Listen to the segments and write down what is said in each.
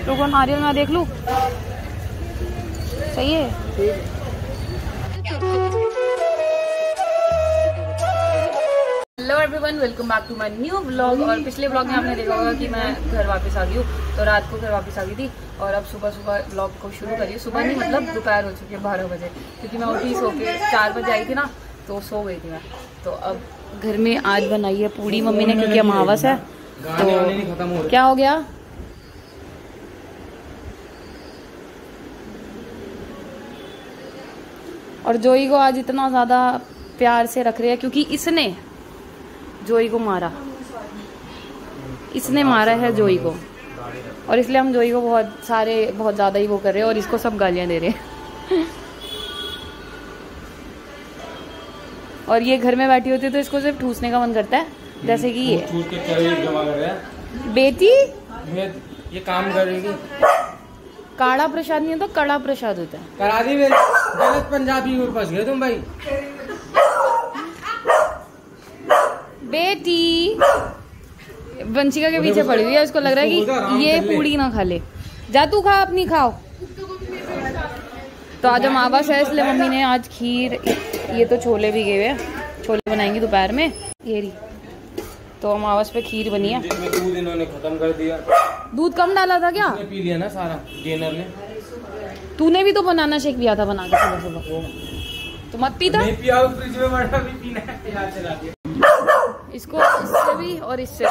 रुको नारियल मैं देख लूँ, सही है। Hello everyone, welcome back to my new vlog. और पिछले व्लॉग में आपने देखा होगा कि मैं घर वापस आ गई हूँ, तो रात को घर वापस आ गई थी और अब सुबह सुबह व्लॉग को शुरू करी। सुबह नहीं मतलब दोपहर हो चुकी है 12 बजे, क्योंकि मैं उठी सो के 4 बजे आई थी ना, तो सो गई थी मैं। तो अब घर में आज बनाई है पूड़ी मम्मी ने, क्योंकि अमावस है। तो क्या हो गया? और जोई को आज इतना ज्यादा प्यार से रख रहे हैं क्योंकि इसने जोई को मारा, इसने मारा है जोई को, और इसलिए हम जोई को बहुत ज्यादा ही वो कर रहे हैं और इसको सब गालियां दे रहे हैं। और ये घर में बैठी होती है तो इसको सिर्फ ठूसने का मन करता है, जैसे कि ये बेटी ये काम करेगी। काढ़ा प्रसाद नहीं होता, कड़ा प्रसाद होता है। करा दी मेरे गलत पंजाबी में फंस गए तुम भाई। बेटी वंशिका के पीछे पड़ी हुई है, उसको लग रहा है कि ये पूड़ी ना खा ले। जा तू खा, अपनी खाओ। तो आज अमावस है इसलिए मम्मी ने आज खीर, ये तो छोले भी गए हुए, छोले बनाएंगी दोपहर में। ये रही, तो अमावस पे खीर बनी है। दूध इन्होंने खत्म कर दिया। दूध कम डाला था क्या? पी लिया ना सारा गेनर ने। तूने भी तो बनाना शेक पिया था बना के सुबह सुबह, तो मत पीता। नहीं पिया, फ्रिज में पड़ा, भी पीना है। इसको इससे भी और इससे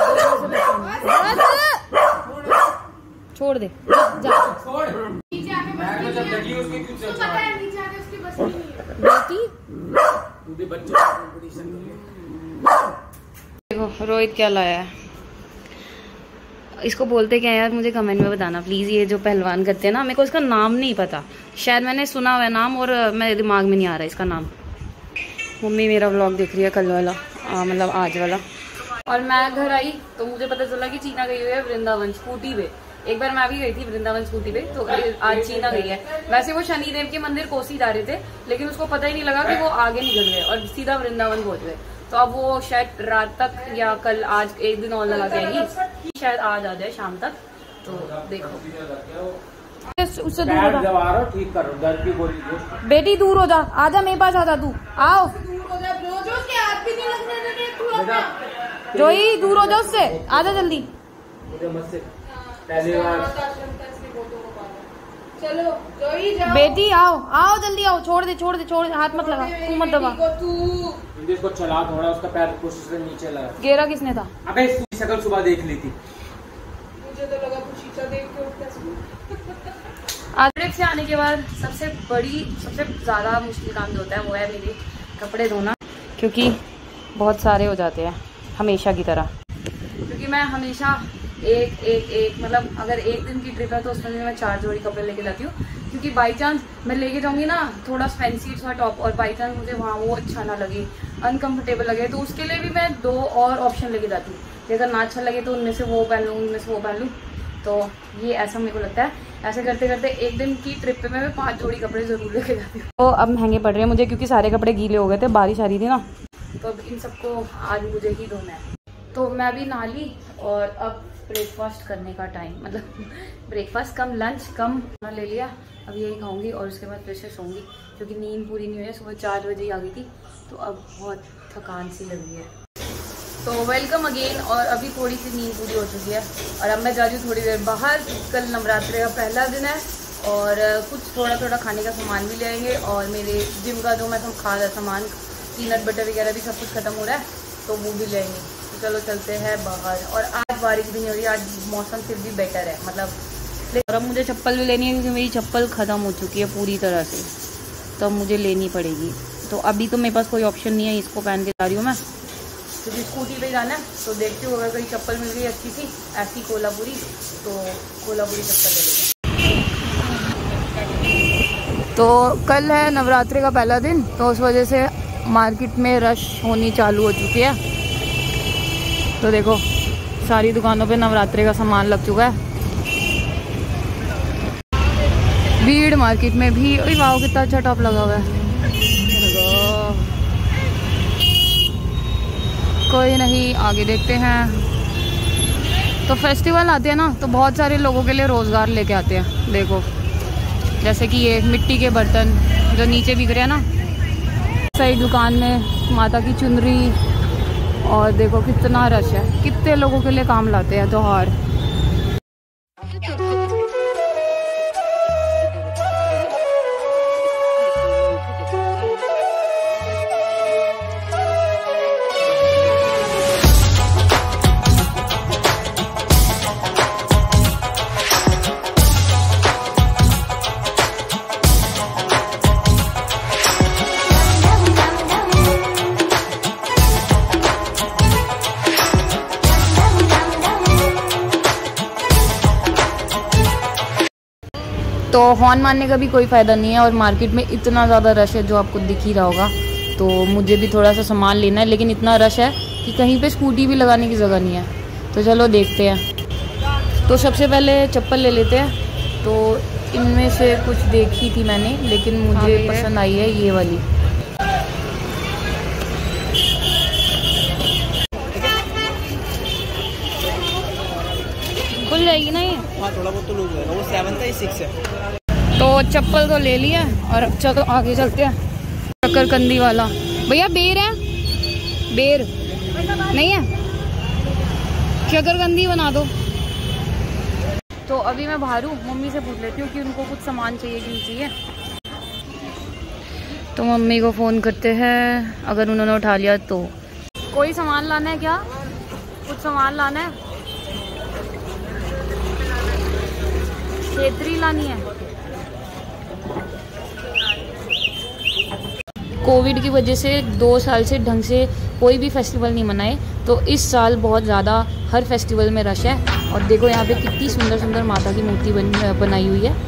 छोड़ दे, जा छोड़। बेटी बच्चों देखो रोहित क्या लाया है। इसको बोलते क्या यार, मुझे कमेंट में बताना प्लीज। ये जो पहलवान करते हैं ना, मेरे को इसका नाम नहीं पता, शायद मैंने सुना हुआ है नाम और मेरे दिमाग में नहीं आ रहा इसका नाम। मम्मी मेरा व्लॉग देख रही है, कल वाला मतलब आज वाला। और मैं घर आई तो मुझे पता चला कि चीना गई हुई है वृंदावन स्कूटी पे। एक बार मैं भी गई थी वृंदावन स्कूटी पे, तो आज चीना गई है। वैसे वो शनिदेव के मंदिर कोसी जा रहे थे, लेकिन उसको पता ही नहीं लगा कि वो आगे निकल गए और सीधा वृंदावन पहुंच गए। तो अब वो शायद रात तक या कल, आज एक दिन और लगा जाएगी, शायद आज आ जाए शाम तक। तो देखो उससे दूर हो जा, ठीक करो दर्द की गोली। बेटी दूर हो जा, आजा मेरे पास, आजा तू, आओ जोई, दूर हो जा उससे, आजा जल्दी। चलो जोई जाओ। बेटी आओ आओ जल्दी आओ, छोड़ दे छोड़ दे छोड़ दे, हाथ मत लगा, तू मत दबा। इसको चला थोड़ा, उसका पैर कोशिश से नीचे लगा। गेरा किसने था? अबे इसकी शक्ल सुबह देख ली थी, मुझे तो लगा तू शीशा देख के उठा। आदरेक से आने के बाद सबसे ज्यादा मुश्किल काम जो होता है वो है मेरे कपड़े धोना, क्योंकि बहुत सारे हो जाते हैं हमेशा की तरह। क्योंकि मैं हमेशा एक मतलब अगर एक दिन की ट्रिप है तो उसमें भी मैं 4 जोड़ी कपड़े लेके जाती हूँ, क्योंकि बाई चांस मैं लेके जाऊंगी ना थोड़ा फैंसी सा टॉप, और बाई चांस मुझे वहाँ वो अच्छा ना लगे, अनकंफर्टेबल लगे, तो उसके लिए भी मैं 2 और ऑप्शन लेके जाती हूँ। अगर ना अच्छा लगे तो उनमें से वो पहन लूँ, उनमें से वो पहन लूँ। तो ये ऐसा मेरे को लगता है। ऐसे करते करते एक दिन की ट्रिप पे मैं 5 जोड़ी कपड़े जरूर लेके जाती हूँ। तो अब महंगे पड़ रहे हैं मुझे, क्योंकि सारे कपड़े गीले हो गए थे, बारिश आ रही थी ना, तो अब इन सबको आज मुझे ही धोना है। तो मैं भी नहा ली और अब ब्रेकफास्ट करने का टाइम, मतलब ब्रेकफास्ट कम लंच कम ले लिया। अब यही खाऊंगी और उसके बाद फिर से सोऊंगी, क्योंकि नींद पूरी नहीं हुई है। सुबह 4 बजे ही आ गई थी, तो अब बहुत थकान सी लग रही है। तो वेलकम अगेन। और अभी थोड़ी सी नींद पूरी हो चुकी है और अब मैं जा रही हूँ थोड़ी देर बाहर। कल नवरात्रि का पहला दिन है और कुछ थोड़ा खाने का सामान भी ले आएंगे, और मेरे जिम का जो मैं सब खा रहा सामान, पीनट बटर वगैरह भी सब कुछ खत्म हो रहा है, तो वो भी ले आएंगे। तो चलो चलते हैं बाहर। और आज बारिश भी नहीं हो रही, आज मौसम फिर भी बेटर है मतलब। और अब मुझे चप्पल भी लेनी है, क्योंकि मेरी चप्पल ख़त्म हो चुकी है पूरी तरह से, तो अब मुझे लेनी पड़ेगी। तो अभी तो मेरे पास कोई ऑप्शन नहीं है, इसको पहन के जा रही हूँ मैं, क्योंकि स्कूटी पे जाना है। तो देखती हूँ अगर कोई चप्पल मिल गई अच्छी सी ऐसी कोल्हापुरी, तो कोल्हापुरी चप्पल ले लेंगे। तो कल है नवरात्रि का पहला दिन, तो उस वजह से मार्केट में रश होनी चालू हो चुकी है। तो देखो सारी दुकानों पे नवरात्रि का सामान लग चुका है, भीड़ मार्केट में भी। ओए वाह कितना अच्छा टॉप लगा हुआ है। कोई नहीं, आगे देखते हैं। तो फेस्टिवल आते हैं ना तो बहुत सारे लोगों के लिए रोज़गार लेके आते हैं। देखो जैसे कि ये मिट्टी के बर्तन जो नीचे बिक रहे हैं ना, साइड दुकान में माता की चुनरी, और देखो कितना रश है, कितने लोगों के लिए काम लाते हैं त्योहार। तो हॉर्न मारने का भी कोई फ़ायदा नहीं है, और मार्केट में इतना ज़्यादा रश है जो आपको दिख ही रहा होगा। तो मुझे भी थोड़ा सा सामान लेना है, लेकिन इतना रश है कि कहीं पे स्कूटी भी लगाने की जगह नहीं है। तो चलो देखते हैं। तो सबसे पहले चप्पल ले लेते हैं। तो इनमें से कुछ देखी थी मैंने, लेकिन मुझे पसंद आई है ये वाली। खुल जाएगी ना ये? हाँ थोड़ा बहुत तो लूज होगा, वो 7 था, ये 6 है। तो चप्पल तो ले लिया, और चलो आगे चलते हैं। शकरकंदी वाला भैया, बेर है? बेर नहीं है? शकरकंदी बना दो। तो अभी मैं बाहर हूँ, मम्मी से पूछ लेती हूँ कि उनको कुछ सामान चाहिए कि नहीं चाहिए। तो मम्मी को फ़ोन करते हैं, अगर उन्होंने उठा लिया तो। कोई सामान लाना है क्या? कुछ सामान लाना है? खेतरी लानी है। कोविड की वजह से 2 साल से ढंग से कोई भी फेस्टिवल नहीं मनाए, तो इस साल बहुत ज़्यादा हर फेस्टिवल में रश है। और देखो यहाँ पे कितनी सुंदर सुंदर माता की मूर्ति बनाई हुई है।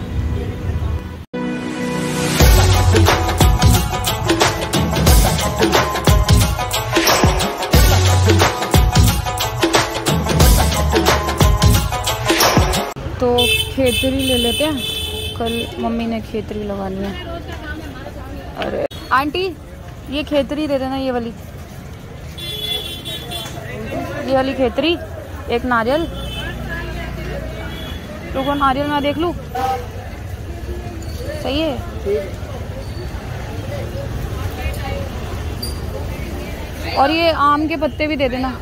तो खेतरी ले लेते हैं, कल मम्मी ने खेतरी लगानी है। अरे आंटी ये खेतरी दे देना, ये वाली खेतरी, एक नारियल। रुको नारियल मैं देख लूँ, सही है। और ये आम के पत्ते भी दे देना।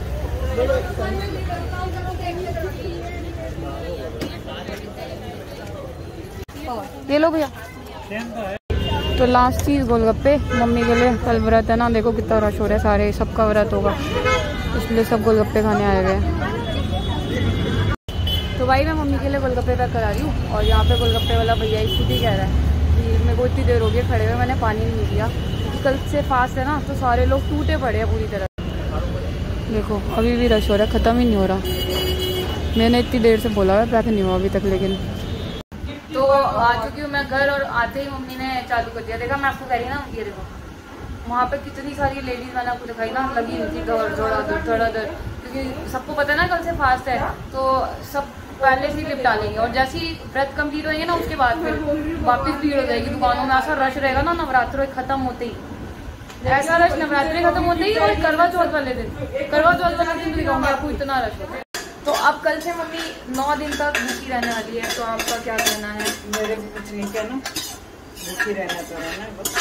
ये लो भैया। तो लास्ट चीज़ गोलगप्पे, मम्मी के लिए कल व्रत है ना, देखो कितना रश हो रहा है, सारे सबका व्रत होगा, इसलिए सब गोलगप्पे खाने आए हुए हैं। तो भाई मैं मम्मी के लिए गोलगप्पे पैक करा रही हूँ, और यहाँ पे गोलगप्पे वाला भैया खुद ही कह रहा है कि मेरे को इतनी देर हो गई खड़े हुए, मैंने पानी नहीं लिया। कल से फास्ट है ना, तो सारे लोग टूटे पड़े हैं पूरी तरह। देखो अभी भी रश हो रहा है, ख़त्म ही नहीं हो रहा। मैंने इतनी देर से बोला है पैक नहीं हुआ अभी तक, लेकिन तो आ चुकी हूँ मैं घर, और आते ही मम्मी ने चालू कर दिया। देखा मैं आपको कह रही ना, ये देखो वहाँ पे कितनी सारी लेडीज मैंने आपको दिखाई ना, लगी हुई थी धड़ाधड़, क्योंकि सबको पता है ना कल से फास्ट है, तो सब पहले से लिप डालेंगे, और जैसे ही व्रत कंप्लीट होंगे ना उसके बाद फिर वापस भीड़ हो जाएगी दुकानों में। ऐसा रश रहेगा ना नवरात्रों खत्म होते ही, ऐसा रश नवरात्रि खत्म होते ही, और करवा चौथ वाले दिन दिखाऊंगी आपको, इतना रश होता है। तो अब कल से मम्मी 9 दिन तक भूखी रहने वाली है, तो आपका क्या कहना है? मेरे को कुछ नहीं कहना, भूखी रहना तो रहना बस।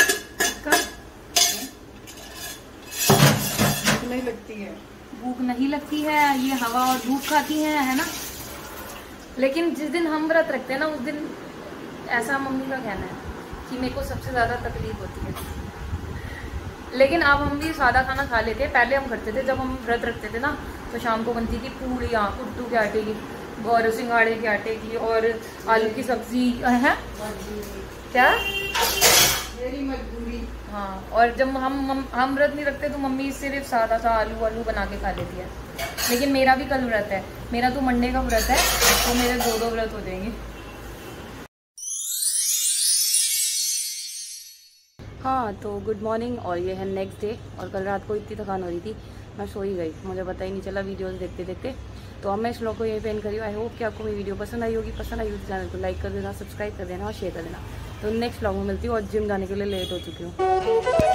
भूख नहीं लगती है, भूख नहीं लगती है, ये हवा और धूप खाती है ना। लेकिन जिस दिन हम व्रत रखते हैं ना, उस दिन ऐसा मम्मी का कहना है कि मेरे को सबसे ज़्यादा तकलीफ होती है। लेकिन अब हम भी सादा खाना खा लेते हैं। पहले हम करते थे, जब हम व्रत रखते थे ना, तो शाम को बनती थी पूड़ियाँ कुट्टू के आटे की, और सिंघाड़े के आटे की, और आलू की सब्जी है क्या, मेरी मजबूरी। हाँ, और जब हम व्रत नहीं रखते तो मम्मी सिर्फ सादा सा आलू बना के खा लेती है। लेकिन मेरा भी कल व्रत है, मेरा तो मंडे का व्रत है, तो मेरे 2 व्रत हो जाएंगे। हाँ तो गुड मॉर्निंग, और ये है नेक्स्ट डे। और कल रात को इतनी थकान हो रही थी, मैं सो ही गई, मुझे पता ही नहीं चला वीडियोस देखते देखते। तो अब मैं इस व्लॉग को यहीं पे एंड करी हूँ। आई होप कि आपको मेरी वीडियो पसंद आई होगी। पसंद आई होगी तो चैनल को लाइक कर देना, सब्सक्राइब कर देना और शेयर कर देना। तो नेक्स्ट व्लॉग में मिलती हूँ, और जिम जाने के लिए लेट हो चुकी हूँ।